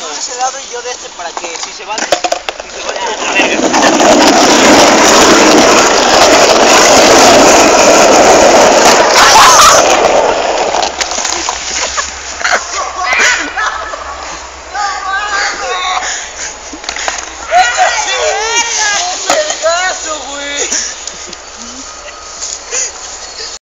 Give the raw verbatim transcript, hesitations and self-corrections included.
de ese lado y yo de este para que si se va de... Si se va de...